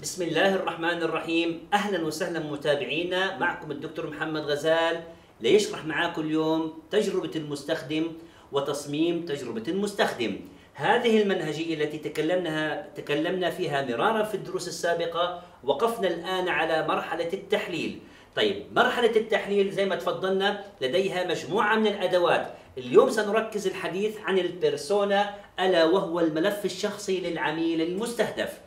بسم الله الرحمن الرحيم. أهلا وسهلا متابعينا، معكم الدكتور محمد غزال ليشرح معاكم اليوم تجربة المستخدم وتصميم تجربة المستخدم. هذه المنهجية التي تكلمنا فيها مرارا في الدروس السابقة، وقفنا الآن على مرحلة التحليل. طيب، مرحلة التحليل زي ما تفضلنا لديها مجموعة من الأدوات. اليوم سنركز الحديث عن البيرسونا، ألا وهو الملف الشخصي للعميل المستهدف.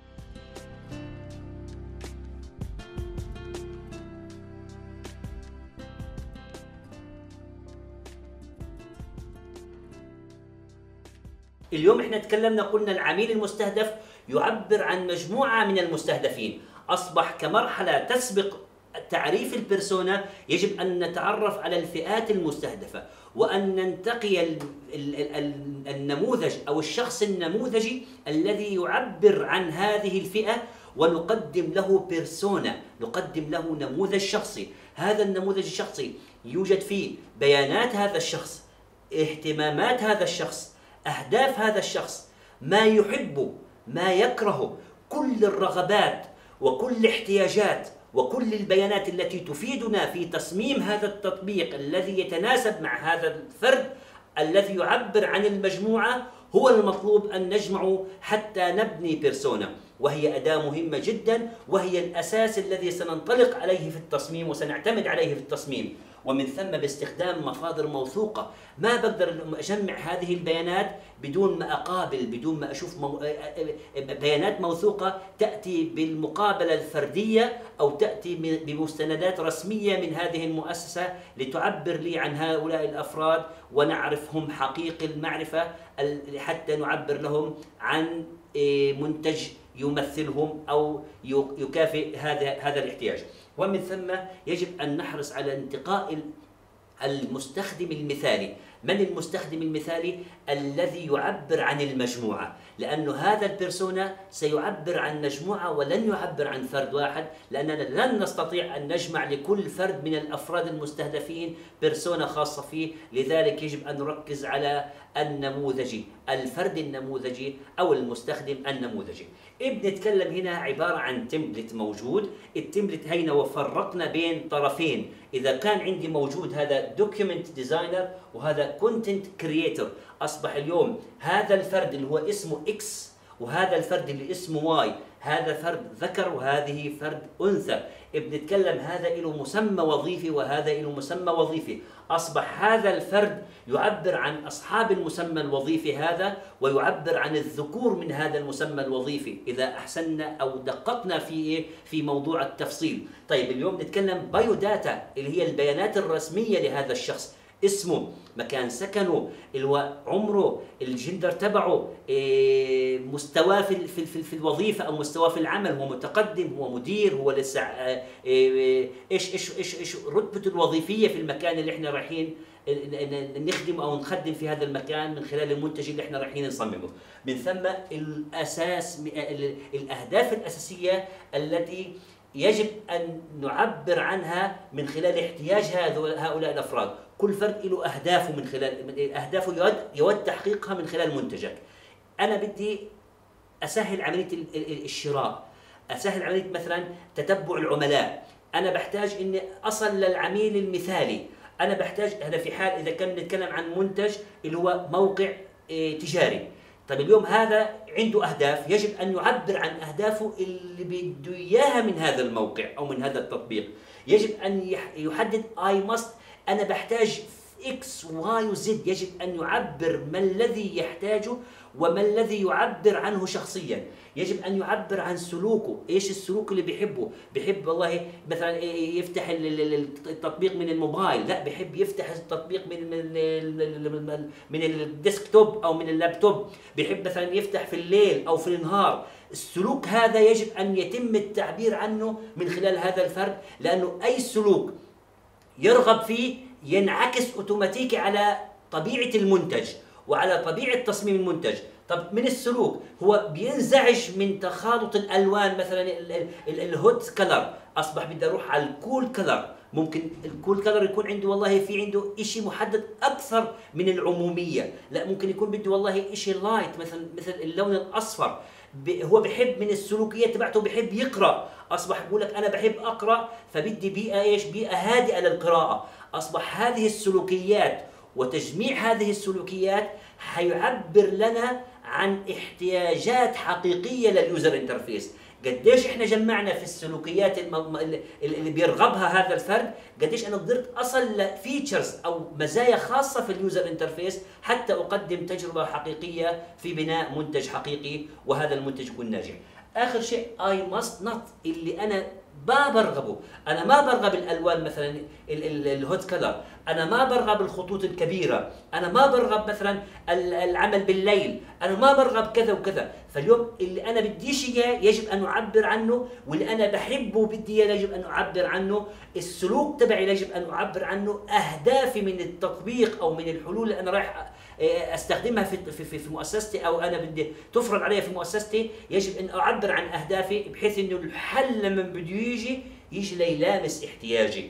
اليوم احنا تكلمنا، قلنا العميل المستهدف يعبر عن مجموعة من المستهدفين. أصبح كمرحلة تسبق تعريف البيرسونا يجب أن نتعرف على الفئات المستهدفة، وأن ننتقي النموذج أو الشخص النموذجي الذي يعبر عن هذه الفئة، ونقدم له بيرسونا، نقدم له نموذج شخصي. هذا النموذج الشخصي يوجد فيه بيانات هذا الشخص، اهتمامات هذا الشخص، أهداف هذا الشخص، ما يحبه، ما يكرهه، كل الرغبات وكل الاحتياجات وكل البيانات التي تفيدنا في تصميم هذا التطبيق الذي يتناسب مع هذا الفرد الذي يعبر عن المجموعة. هو المطلوب أن نجمعه حتى نبني بيرسونا، وهي أداة مهمة جدا، وهي الأساس الذي سننطلق عليه في التصميم وسنعتمد عليه في التصميم. ومن ثم باستخدام مصادر موثوقة. ما بقدر أجمع هذه البيانات بدون ما أقابل، بدون ما أشوف بيانات موثوقة تأتي بالمقابلة الفردية أو تأتي بمستندات رسمية من هذه المؤسسة لتعبر لي عن هؤلاء الأفراد ونعرفهم حقيقي المعرفة، حتى نعبر لهم عن منتج يمثلهم أو يكافئ هذا الاحتياج. ومن ثم يجب أن نحرص على انتقاء المستخدم المثالي. من المستخدم المثالي؟ الذي يعبر عن المجموعة، لأنه هذا البيرسونا سيعبر عن مجموعة ولن يعبر عن فرد واحد، لأننا لن نستطيع أن نجمع لكل فرد من الأفراد المستهدفين بيرسونا خاصة فيه. لذلك يجب أن نركز على النموذجي، الفرد النموذجي أو المستخدم النموذجي. بنتكلم هنا عبارة عن تمبلت موجود. التمبلت هنا وفرقنا بين طرفين. إذا كان عندي موجود هذا دوكيومنت ديزاينر وهذا كونتنت كرييتور، أصبح اليوم هذا الفرد اللي هو اسمه إكس وهذا الفرد اللي اسمه واي، هذا فرد ذكر وهذه فرد أنثى. بنتكلم هذا له مسمى وظيفي وهذا له مسمى وظيفي. أصبح هذا الفرد يعبر عن أصحاب المسمى الوظيفي هذا، ويعبر عن الذكور من هذا المسمى الوظيفي إذا أحسننا أو دققنا في موضوع التفصيل. طيب، اليوم نتكلم بايو داتا اللي هي البيانات الرسمية لهذا الشخص: اسمه، مكان سكنه، عمره، الجندر تبعه، مستواه في الوظيفة أو مستواه في العمل، هو متقدم، هو مدير، هو لسه إيش رتبته الوظيفية في المكان اللي احنا رايحين نخدم أو نخدم في هذا المكان من خلال المنتج اللي احنا رايحين نصممه. من ثم الأهداف الأساسية التي يجب أن نعبر عنها من خلال احتياج هؤلاء الأفراد. كل فرد له أهدافه، من خلال أهدافه يود تحقيقها من خلال منتجك. أنا بدي أسهل عملية الشراء، أسهل عملية مثلا تتبع العملاء. أنا بحتاج إني أصل للعميل المثالي. أنا بحتاج، هذا في حال إذا كان نتكلم عن منتج اللي هو موقع تجاري. طيب، اليوم هذا عنده أهداف، يجب أن يعبر عن أهدافه اللي بده إياها من هذا الموقع أو من هذا التطبيق. يجب أن يحدد I must، أنا بحتاج X Y Z. يجب أن يعبر ما الذي يحتاجه وما الذي يعبر عنه شخصيا. يجب أن يعبر عن سلوكه، إيش السلوك اللي بيحبه. بيحب والله مثلا يفتح التطبيق من الموبايل، لا، بيحب يفتح التطبيق من الديسكتوب أو من اللابتوب. بيحب مثلا يفتح في الليل أو في النهار. السلوك هذا يجب أن يتم التعبير عنه من خلال هذا الفرد، لأنه أي سلوك يرغب فيه ينعكس أوتوماتيكي على طبيعة المنتج وعلى طبيعة تصميم المنتج. طب، من السلوك هو بينزعج من تخالط الألوان، مثلا الهوت كلر، أصبح بدي أروح على الكول كلر. ممكن الكول كلر يكون عنده والله في عنده شيء محدد أكثر من العمومية، لا، ممكن يكون بده والله شيء لايت، مثل اللون الأصفر. هو بحب من السلوكيات تبعته بحب يقرأ، أصبح بقول لك أنا بحب أقرأ فبدي بيئة إيش؟ بيئة هادئة للقراءة. أصبح هذه السلوكيات وتجميع هذه السلوكيات حيعبر لنا عن احتياجات حقيقية لليوزر انترفيس. قديش احنا جمعنا في السلوكيات اللي بيرغبها هذا الفرد، قديش انا قدرت اصل لفيتشرز او مزايا خاصه في اليوزر انترفيس حتى اقدم تجربه حقيقيه في بناء منتج حقيقي وهذا المنتج يكون ناجح. اخر شيء اي ماست نوت اللي انا ما برغبه، انا ما برغب الالوان مثلا الهوت كلر، انا ما برغب الخطوط الكبيره، انا ما برغب مثلا العمل بالليل، انا ما برغب كذا وكذا. فاليوم اللي انا بديش اياه يجب ان اعبر عنه، واللي انا بحبه بدي اياه يجب ان اعبر عنه، السلوك تبعي يجب ان اعبر عنه، اهدافي من التطبيق او من الحلول اللي انا رايح استخدمها في مؤسستي او انا بدي تفرض علي في مؤسستي، يجب ان اعبر عن اهدافي بحيث انه الحل لما بده يجي ليلامس احتياجي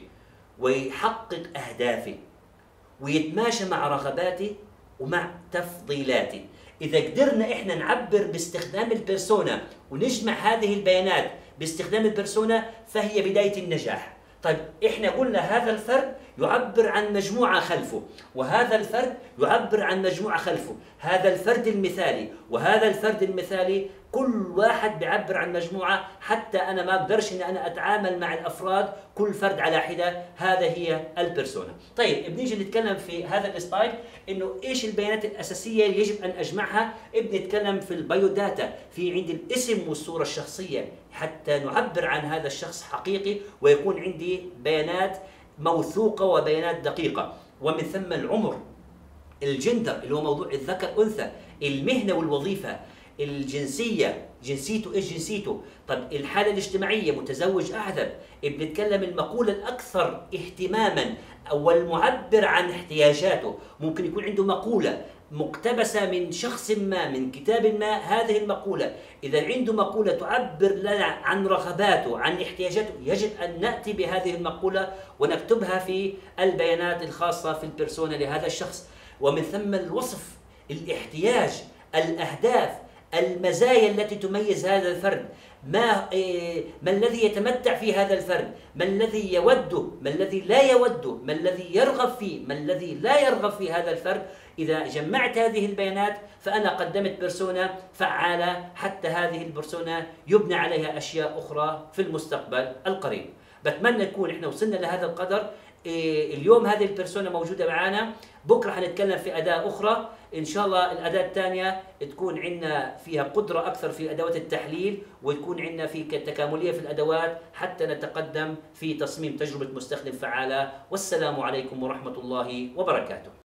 ويحقق اهدافي ويتماشى مع رغباتي ومع تفضيلاتي. اذا قدرنا احنا نعبر باستخدام البيرسونا ونجمع هذه البيانات باستخدام البيرسونا فهي بداية النجاح. طيب احنا قلنا هذا الفرد يعبر عن مجموعة خلفه، وهذا الفرد يعبر عن مجموعة خلفه، هذا الفرد المثالي وهذا الفرد المثالي، كل واحد بيعبر عن مجموعة، حتى أنا ما أقدرش إن أنا أتعامل مع الأفراد كل فرد على حدة. هذا هي البيرسونا. طيب بنيجي نتكلم في هذا السلايد إنه إيش البيانات الأساسية اللي يجب أن أجمعها. بنتكلم في البايو داتا، في عندي الاسم والصورة الشخصية حتى نعبر عن هذا الشخص حقيقي ويكون عندي بيانات موثوقة وبيانات دقيقة. ومن ثم العمر، الجندر اللي هو موضوع الذكر أنثى، المهنة والوظيفة، الجنسية، جنسيته ايش جنسيته، طب الحالة الاجتماعية متزوج أعزب. بنتكلم المقولة الأكثر اهتماما أو المعبر عن احتياجاته، ممكن يكون عنده مقولة مقتبسة من شخص ما من كتاب ما، هذه المقولة إذا عنده مقولة تعبر لنا عن رغباته عن احتياجاته يجب أن نأتي بهذه المقولة ونكتبها في البيانات الخاصة في البيرسونا لهذا الشخص. ومن ثم الوصف، الاحتياج، الأهداف، المزايا التي تميز هذا الفرد، ما الذي يتمتع في هذا الفرد، ما الذي يوده، ما الذي لا يوده، ما الذي يرغب فيه، ما الذي لا يرغب في هذا الفرد. إذا جمعت هذه البيانات فأنا قدمت بيرسونا فعالة، حتى هذه البيرسونا يبنى عليها أشياء أخرى في المستقبل القريب. بتمنى نكون إحنا وصلنا لهذا القدر. اليوم هذه البيرسونا موجودة معنا، بكرة حنتكلم في أداة أخرى إن شاء الله. الأداة الثانية تكون عندنا فيها قدرة أكثر في أدوات التحليل، وتكون عندنا في تكاملية في الأدوات حتى نتقدم في تصميم تجربة مستخدم فعالة. والسلام عليكم ورحمة الله وبركاته.